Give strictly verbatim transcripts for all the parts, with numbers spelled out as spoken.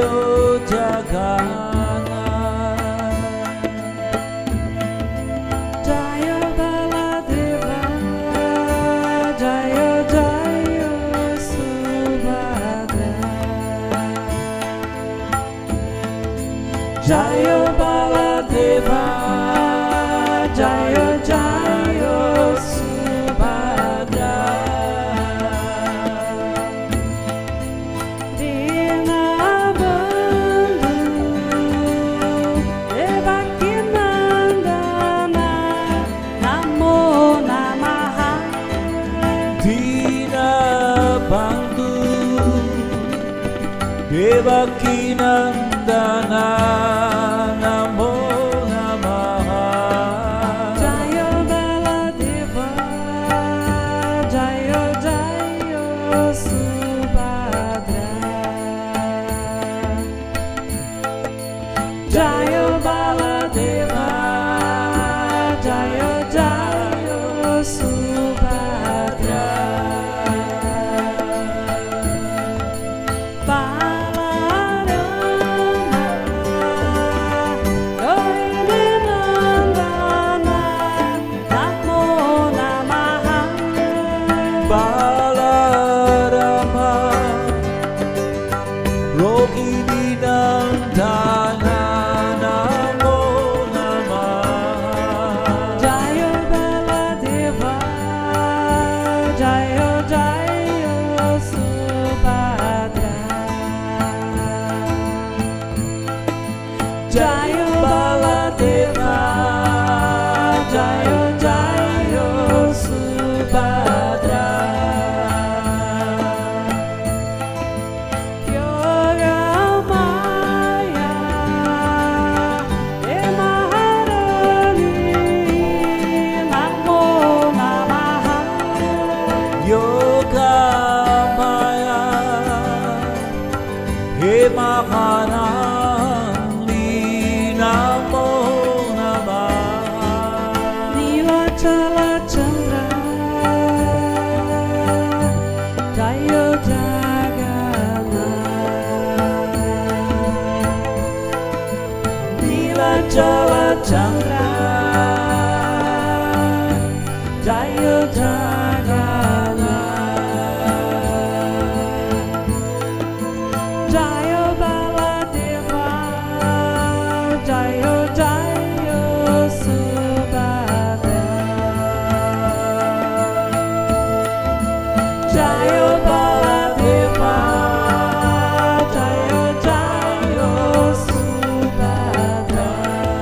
Jayo Jagannath, Jayo Baladeva, Jayo Jayo Subhadra, Jayo Baladeva, Jayo Jayo Subhadra, Dinabandhu, Devakinandana, Namo Namaha, Dinabandhu, Devakinandana, Namo Namaha, Jayo Baladeva, Jayo Jayo Subhadra, Jayo Baladeva, Jayo Jayo Subhadra, Balarama, Rohinandana, Namo Namaha, Balarama, Rohini Nandana, Namo Namaha, Jayo Baladeva, Jayo Jayo Subhadra, Jayo Baladeva, Jayo Jayo Subhadra, Yogamaya, Maharani, Namo Namaha, Yogamaya, He Maharani, Namo Namaha, Nilachala Chandra, Jayo Jagannath, Nilachala Chandra, Jayo Jagannath, Jayo Baladeva, Jayo Jayo Subhadra, Jayo Baladeva, Jayo Jayo Subhadra,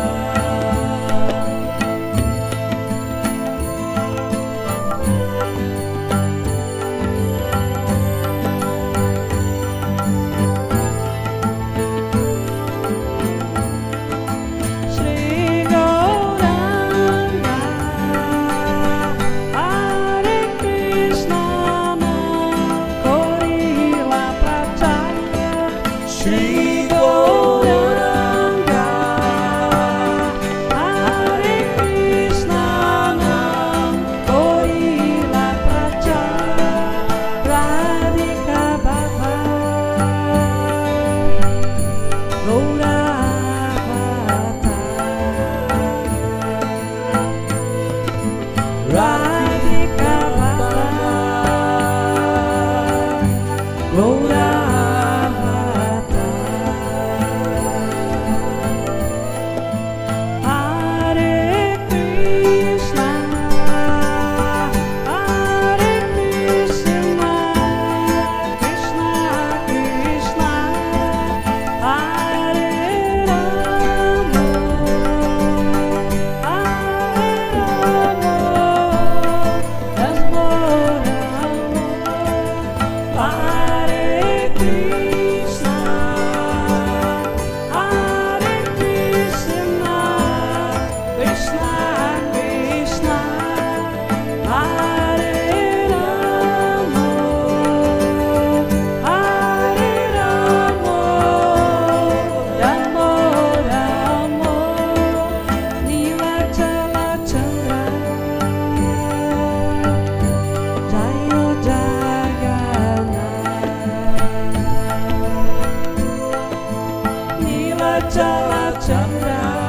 Shri Gauranga, Hare Krishna, Korila Prachaya, Shri Gauranga, Hare Krishna, Korila Prachaya, Radhika Bhava, Gauravata, Radhika Bhava, Gauravata, Jala Chandra